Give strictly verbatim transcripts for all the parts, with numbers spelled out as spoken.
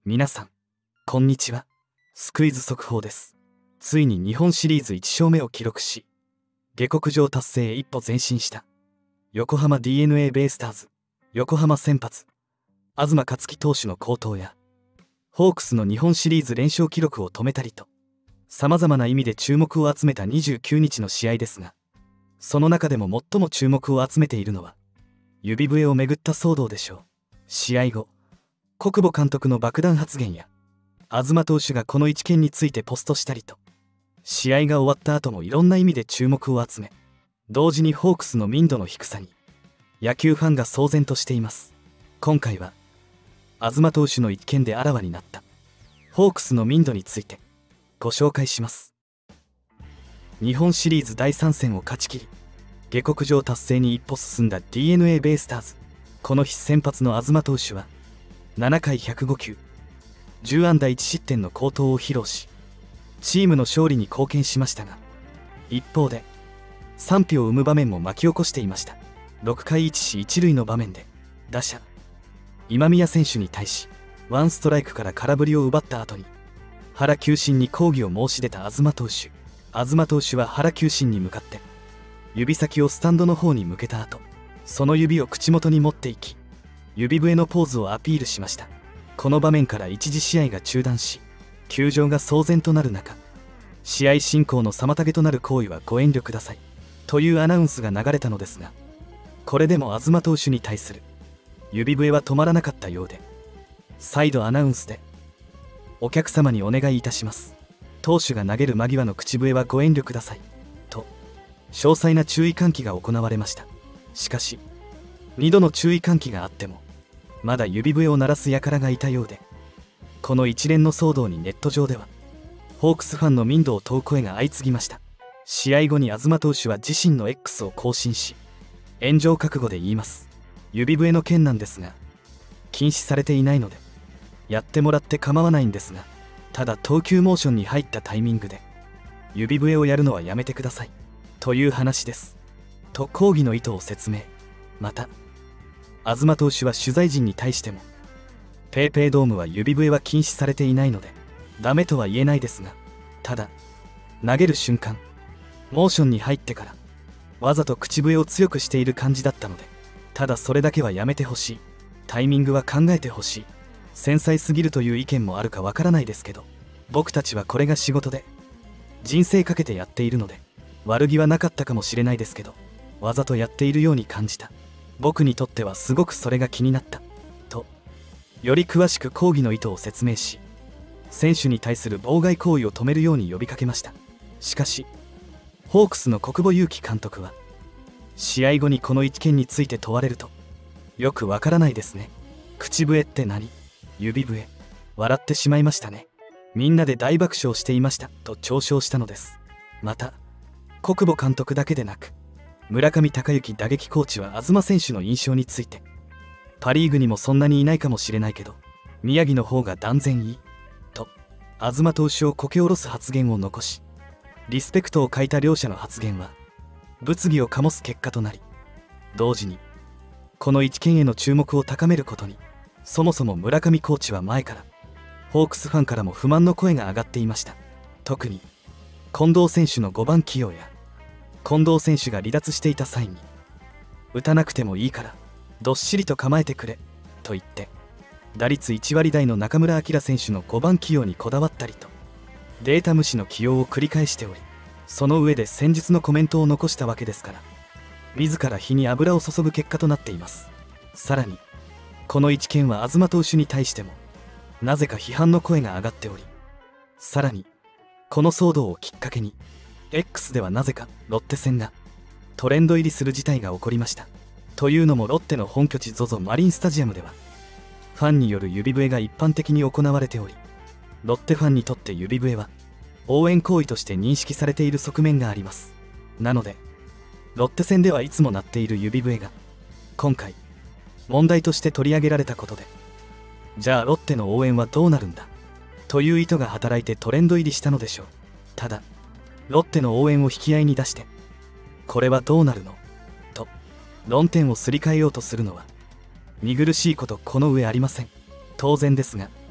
皆さんこんにちは。スクイズ速報です。ついに日本シリーズいち勝目を記録し、下克上達成へ一歩前進した横浜 ディーエヌエー ベイスターズ横浜先発東克樹投手の好投や、ホークスの日本シリーズ連勝記録を止めたりと、さまざまな意味で注目を集めたにじゅうくにちの試合ですが、その中でも最も注目を集めているのは指笛をめぐった騒動でしょう。試合後、小久保監督の爆弾発言や、東投手がこの一件についてポストしたりと、試合が終わった後もいろんな意味で注目を集め、同時にホークスの民度の低さに野球ファンが騒然としています。今回は東投手の一件であらわになったホークスの民度についてご紹介します。日本シリーズだいさん戦を勝ち切り、下克上達成に一歩進んだ ディーエヌエー ベイスターズ。この日先発の東投手はななかいひゃくごきゅう、じゅうあんだいちしってんの好投を披露し、チームの勝利に貢献しましたが、一方で賛否を生む場面も巻き起こしていました。ろっかいいちしいちるいの場面で打者今宮選手に対しワンストライクから空振りを奪った後に原球審に抗議を申し出た東投手。東投手は原球審に向かって指先をスタンドの方に向けた後、その指を口元に持っていき、指笛のポーズをアピールしました。この場面から一時試合が中断し、球場が騒然となる中、試合進行の妨げとなる行為はご遠慮くださいというアナウンスが流れたのですが、これでも東投手に対する指笛は止まらなかったようで、再度アナウンスでお客様にお願いいたします、投手が投げる間際の口笛はご遠慮くださいと詳細な注意喚起が行われました。しかしにどの注意喚起があってもまだ指笛を鳴らす輩がいたようで、この一連の騒動にネット上ではホークスファンの民度を問う声が相次ぎました。試合後に東投手は自身の エックス を更新し、炎上覚悟で言います。指笛の件なんですが禁止されていないのでやってもらって構わないんですが、ただ投球モーションに入ったタイミングで指笛をやるのはやめてくださいという話ですと抗議の意図を説明。また東投手は取材陣に対しても、ペイペイドームは指笛は禁止されていないのでダメとは言えないですが、ただ投げる瞬間モーションに入ってからわざと口笛を強くしている感じだったので、ただそれだけはやめてほしい、タイミングは考えてほしい、繊細すぎるという意見もあるかわからないですけど、僕たちはこれが仕事で人生かけてやっているので、悪気はなかったかもしれないですけど、わざとやっているように感じた、僕にとってはすごくそれが気になったと、より詳しく抗議の意図を説明し、選手に対する妨害行為を止めるように呼びかけました。しかしホークスの小久保裕紀監督は試合後にこの一件について問われると、よくわからないですね、口笛って何、指笛、笑ってしまいましたね、みんなで大爆笑していましたと嘲笑したのです。また小久保監督だけでなく村上隆之打撃コーチは東選手の印象について、パ・リーグにもそんなにいないかもしれないけど宮城の方が断然いいと東投手をこけ下ろす発言を残し、リスペクトを欠いた両者の発言は物議を醸す結果となり、同時にこの一件への注目を高めることに、そもそも村上コーチは前からホークスファンからも不満の声が上がっていました。特に近藤選手のごばん起用や、近藤選手が離脱していた際に打たなくてもいいからどっしりと構えてくれと言って打率いちわり台の中村晃選手のごばん起用にこだわったりと、データ無視の起用を繰り返しており、その上で先日のコメントを残したわけですから、自ら火に油を注ぐ結果となっています。さらにこの一件は東投手に対してもなぜか批判の声が上がっており、さらにこの騒動をきっかけに エックス ではなぜかロッテ戦がトレンド入りする事態が起こりました。というのもロッテの本拠地 ゾゾ マリンスタジアムではファンによる指笛が一般的に行われており、ロッテファンにとって指笛は応援行為として認識されている側面があります。なのでロッテ戦ではいつも鳴っている指笛が今回問題として取り上げられたことで、じゃあロッテの応援はどうなるんだという意図が働いてトレンド入りしたのでしょう。ただロッテの応援を引き合いに出して、これはどうなるのと論点をすり替えようとするのは見苦しいことこの上ありません。当然ですが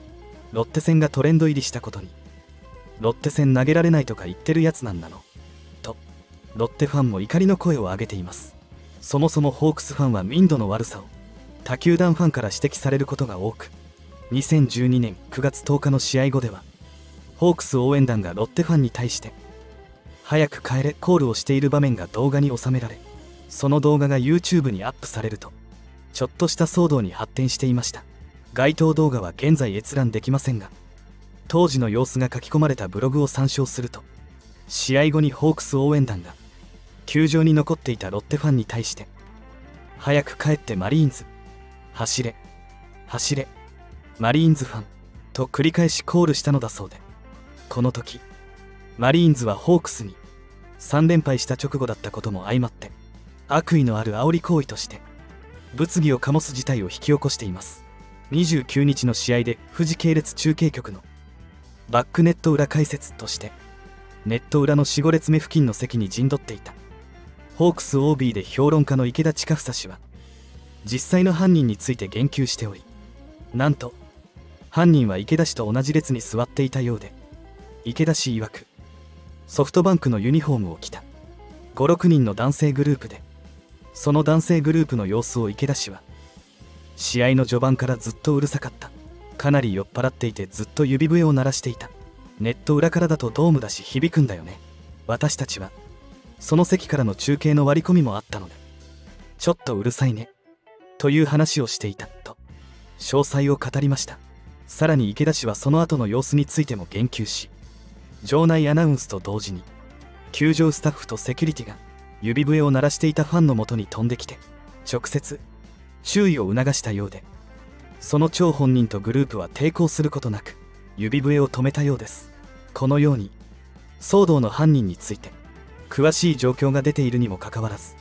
ロッテ戦がトレンド入りしたことに、ロッテ戦投げられないとか言ってるやつなんなのとロッテファンも怒りの声を上げています。そもそもホークスファンは民度の悪さを他球団ファンから指摘されることが多く、にせんじゅうにねんくがつとおかの試合後ではホークス応援団がロッテファンに対して早く帰れコールをしている場面が動画に収められ、その動画が YouTube にアップされるとちょっとした騒動に発展していました。該当動画は現在閲覧できませんが、当時の様子が書き込まれたブログを参照すると、試合後にホークス応援団が球場に残っていたロッテファンに対して早く帰ってマリーンズ走れ走れマリーンズファンと繰り返しコールしたのだそうで、この時マリーンズはホークスにさん連敗した直後だったことも相まって悪意のある煽り行為として物議を醸す事態を引き起こしています。にじゅうくにちの試合で富士系列中継局のバックネット裏解説としてネット裏のよん列目付近の席に陣取っていたホークス オービー で評論家の池田親房氏は実際の犯人について言及しており、なんと犯人は池田氏と同じ列に座っていたようで、池田氏曰くソフトバンクのユニフォームを着たごろくにんの男性グループで、その男性グループの様子を池田氏は試合の序盤からずっとうるさかった、かなり酔っ払っていてずっと指笛を鳴らしていた、ネット裏からだとドームだし響くんだよね、私たちはその席からの中継の割り込みもあったのでちょっとうるさいねという話をしていたと詳細を語りました。さらに池田氏はその後の様子についても言及し、場内アナウンスと同時に球場スタッフとセキュリティが指笛を鳴らしていたファンのもとに飛んできて直接注意を促したようで、その張本人とグループは抵抗することなく指笛を止めたようです。このように騒動の犯人について詳しい状況が出ているにもかかわらず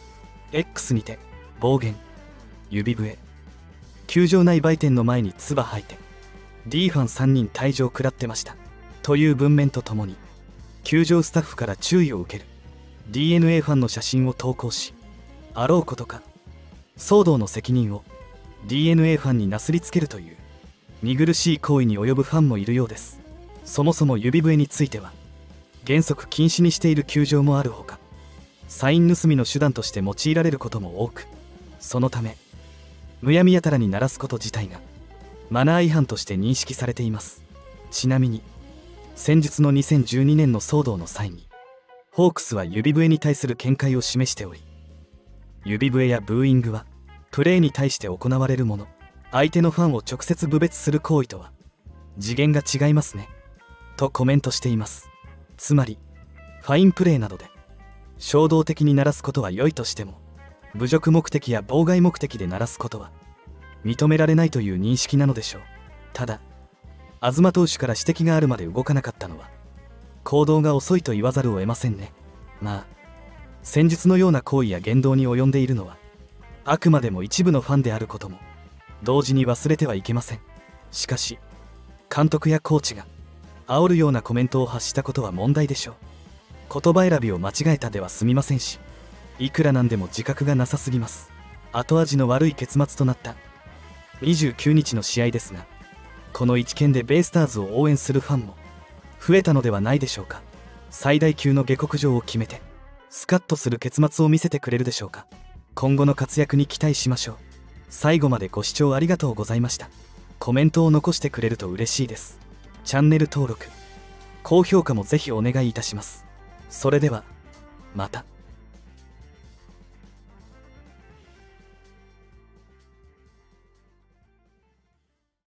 X にて暴言、指笛、球場内売店の前に唾吐いて D ファンさんにん退場食らってましたという文面とともに球場スタッフから注意を受ける ディーエヌエー ファンの写真を投稿し、あろうことか騒動の責任を ディーエヌエー ファンになすりつけるという見苦しい行為に及ぶファンもいるようです。そもそも指笛については原則禁止にしている球場もあるほか、サイン盗みの手段として用いられることも多く、そのためむやみやたらに鳴らすこと自体がマナー違反として認識されています。ちなみに先日のにせんじゅうにねんの騒動の際にホークスは指笛に対する見解を示しており、指笛やブーイングはプレーに対して行われるもの、相手のファンを直接侮蔑する行為とは次元が違いますねとコメントしています。つまりファインプレーなどで衝動的に鳴らすことは良いとしても、侮辱目的や妨害目的で鳴らすことは認められないという認識なのでしょう。ただ東投手から指摘があるまで動かなかったのは行動が遅いと言わざるを得ませんね。まあ先日のような行為や言動に及んでいるのはあくまでも一部のファンであることも同時に忘れてはいけません。しかし監督やコーチが煽るようなコメントを発したことは問題でしょう。言葉選びを間違えたでは済みませんし、いくらなんでも自覚がなさすぎます。後味の悪い結末となったにじゅうくにちの試合ですが、この一件でベイスターズを応援するファンも増えたのではないでしょうか。最大級の下克上を決めてスカッとする結末を見せてくれるでしょうか。今後の活躍に期待しましょう。最後までご視聴ありがとうございました。コメントを残してくれると嬉しいです。チャンネル登録、高評価もぜひお願いいたします。それではまた。